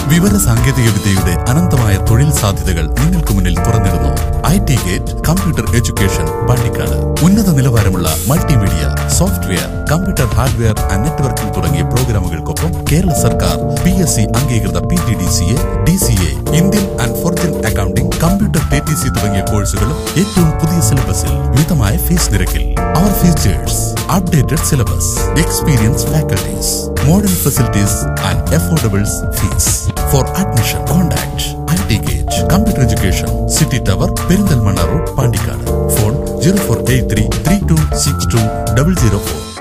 വിവര സാങ്കേതിക വിദ്യയുടെ അനന്തമായ തൊഴിൽ സാധ്യതകൾ നിങ്ങൾക്ക് മുന്നിൽ തുറന്നിടുന്നു. IT gate computer education Pandikkad. ഉന്നത നിലവാരമുള്ള multimedia, software, computer hardware and networking തുടങ്ങിയ പ്രോഗ്രാമുകൾക്കൊപ്പം കേരള സർക്കാർ PSC അംഗീകൃത PTDCA, DCA, Indian and foreign accounting, computer TTC തുടങ്ങിയ കോഴ്സുകളും ഏറ്റവും പുതിയ സിലബസിൽ മിതമായ ഫീസ് നിരക്കിൽ. Our features: updated syllabus, experienced faculties, modern facilities and affordable fees. For admission, contact IT Gate Computer Education, City Tower, Perindalmanna Road, Pandikad. Phone 0483 3262 004.